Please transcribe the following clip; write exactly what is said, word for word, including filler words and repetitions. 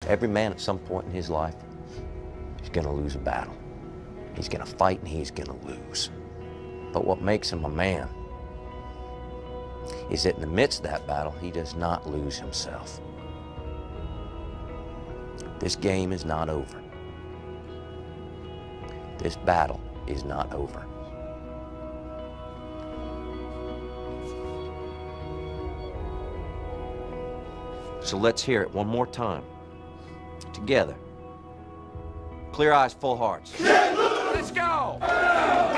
Every man at some point in his life is going to lose a battle. He's going to fight and he's going to lose. But what makes him a man is that in the midst of that battle, he does not lose himself. This game is not over. This battle is not over. So let's hear it one more time. Together. Clear eyes, full hearts. Let's go!